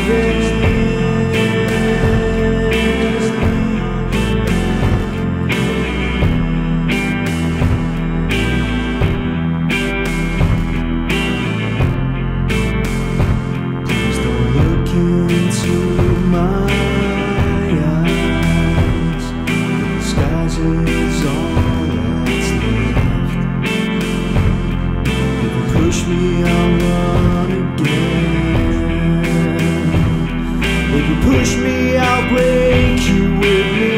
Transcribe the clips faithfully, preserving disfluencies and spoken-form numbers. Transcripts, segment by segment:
Push me, I'll run again. If you push me, I'll break you with me.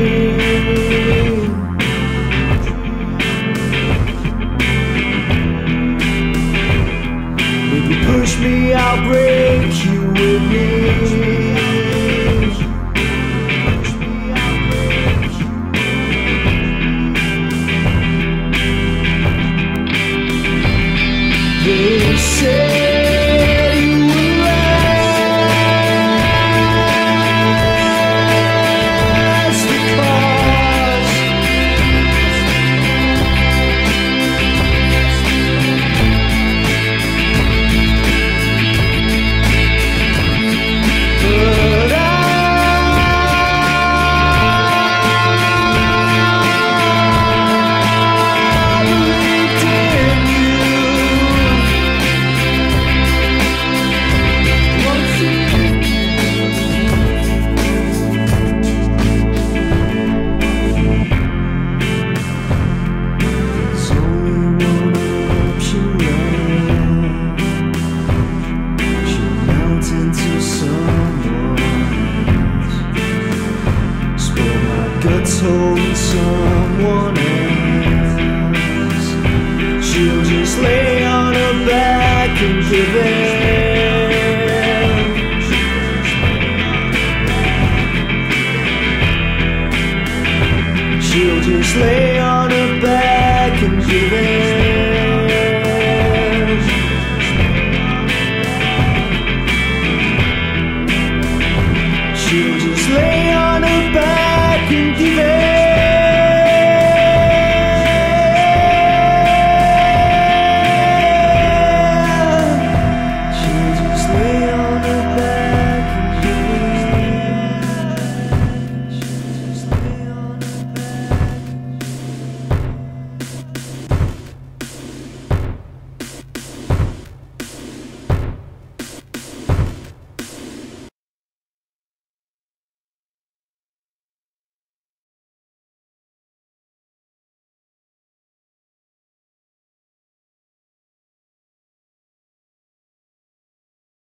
If you push me, I'll break you with me. They said you were last because but I believed in you. Guts holding someone else. She'll just lay on her back and give it